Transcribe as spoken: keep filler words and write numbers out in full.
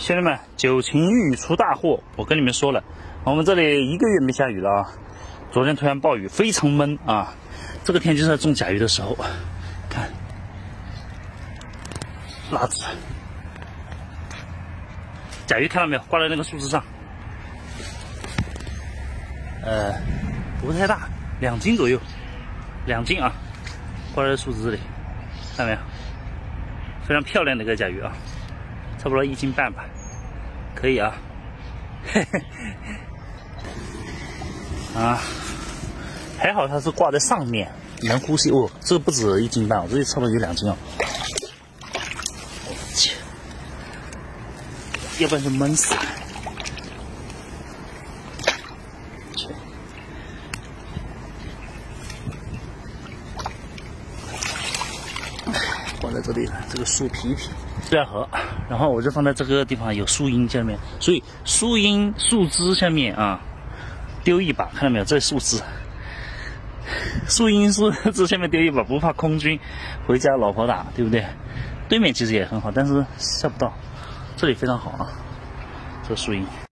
兄弟们，九禽玉出大货！我跟你们说了，我们这里一个月没下雨了啊，昨天突然暴雨，非常闷啊。这个天就是在种甲鱼的时候，看辣子，甲鱼看到没有？挂在那个树枝上，呃，不太大，两斤左右，两斤啊，挂在树枝里，看到没有？非常漂亮的一个甲鱼啊。 差不多一斤半吧，可以啊，嘿嘿，啊，还好它是挂在上面，能呼吸哦。这个不止一斤半，我这里差不多有两斤哦。我去，要不然就闷死了。去，挂在这里，这个树皮皮。 饲料盒，然后我就放在这个地方，有树荫下面，所以树荫、树枝下面啊，丢一把，看到没有？这树枝，树荫、树枝下面丢一把，不怕空军回家老婆打，对不对？对面其实也很好，但是下不到，这里非常好啊，这个树荫。